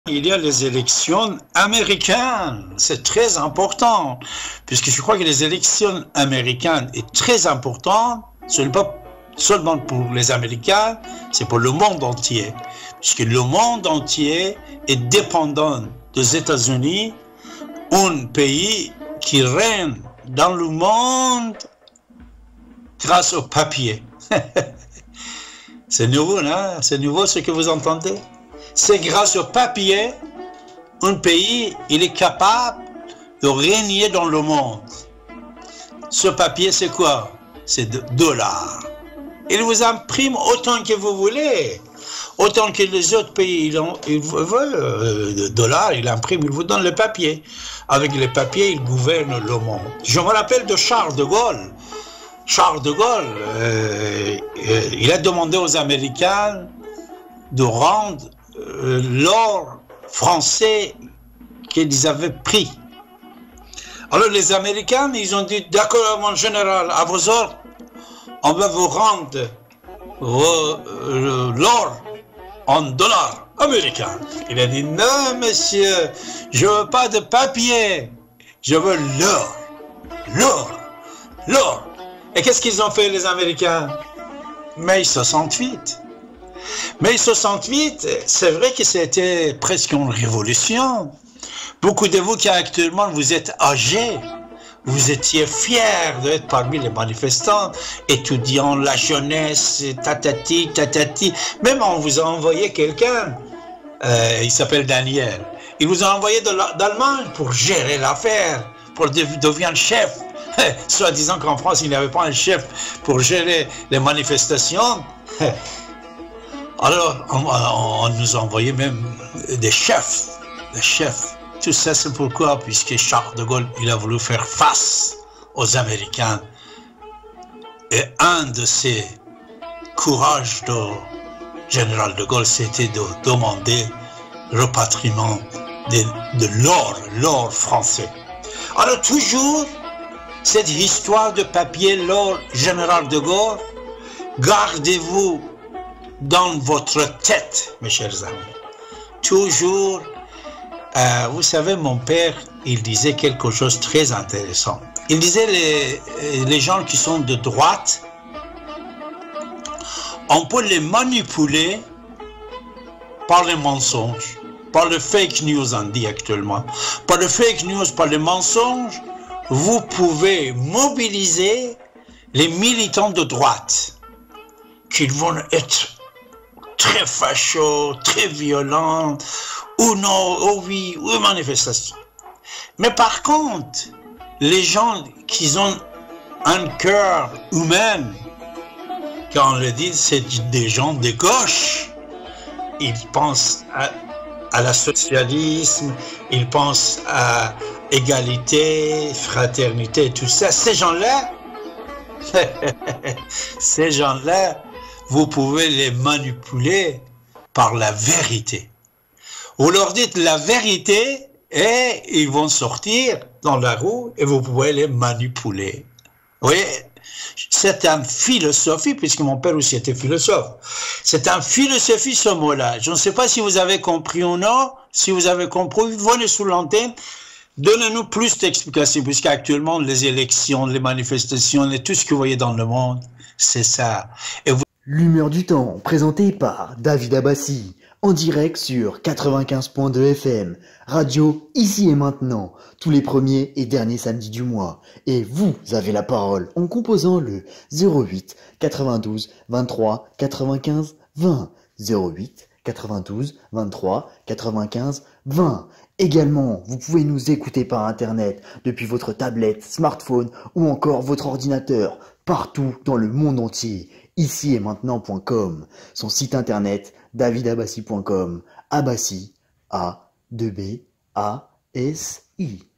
Il y a les élections américaines, c'est très important, puisque je crois que les élections américaines est très important, ce n'est pas seulement pour les Américains, c'est pour le monde entier, puisque le monde entier est dépendant des États-Unis, un pays qui règne dans le monde grâce au papier. C'est nouveau, non? C'est nouveau ce que vous entendez? C'est grâce au papier, un pays, il est capable de régner dans le monde. Ce papier, c'est quoi? C'est de dollars. Il vous imprime autant que vous voulez. Autant que les autres pays, ils veulent de dollars, ils impriment, ils vous donnent le papier. Avec le papier, ils gouvernent le monde. Je me rappelle de Charles de Gaulle. Charles de Gaulle, il a demandé aux Américains de rendre l'or français qu'ils avaient pris. Alors les Américains, ils ont dit, d'accord mon général, à vos ordres, on va vous rendre l'or en dollars américains. Il a dit, non monsieur, je veux pas de papier, je veux l'or, l'or, l'or. Et qu'est-ce qu'ils ont fait les Américains? Mai 68. Mai 68, c'est vrai que c'était presque une révolution. Beaucoup de vous qui actuellement vous êtes âgés, vous étiez fiers d'être parmi les manifestants, étudiants, la jeunesse, tatati, tatati. Même on vous a envoyé quelqu'un, il s'appelle Daniel. Il vous a envoyé d'Allemagne pour gérer l'affaire, pour devenir chef. Soit disant qu'en France, il n'y avait pas un chef pour gérer les manifestations. Alors, on nous a envoyé même des chefs, Tout ça, c'est pourquoi, puisque Charles de Gaulle, il a voulu faire face aux Américains. Et un de ses courages de général de Gaulle, c'était de demander le repatriement de l'or français. Alors, toujours, cette histoire de papier, l'or général de Gaulle, gardez-vous dans votre tête, mes chers amis. Toujours, vous savez, mon père, il disait quelque chose de très intéressant. Il disait les gens qui sont de droite, on peut les manipuler par les mensonges, par le fake news, on dit actuellement. Par le fake news, par les mensonges, vous pouvez mobiliser les militants de droite qui vont être très fachos, très violents, ou non, ou oui, ou manifestation. Mais par contre, les gens qui ont un cœur humain, quand on le dit, c'est des gens de gauche. Ils pensent à la socialisme, ils pensent à égalité, fraternité, tout ça. Ces gens-là, vous pouvez les manipuler par la vérité. Vous leur dites la vérité et ils vont sortir dans la rue et vous pouvez les manipuler. Vous voyez, c'est une philosophie, puisque mon père aussi était philosophe. C'est une philosophie, ce mot-là. Je ne sais pas si vous avez compris ou non. Si vous avez compris, venez sous l'antenne. Donnez-nous plus d'explications, puisqu'actuellement, les élections, les manifestations et tout ce que vous voyez dans le monde, c'est ça. Et vous... L'humeur du temps, présentée par David Abbassi, en direct sur 95.2 FM, radio ici et maintenant, tous les premiers et derniers samedis du mois. Et vous avez la parole en composant le 08 92 23 95 20. 08 92 23 95 20. Également, vous pouvez nous écouter par internet depuis votre tablette, smartphone ou encore votre ordinateur, partout dans le monde entier. Ici et maintenant.com, son site internet davidabassi.com, Abbassi, A-2-B-A-S-I.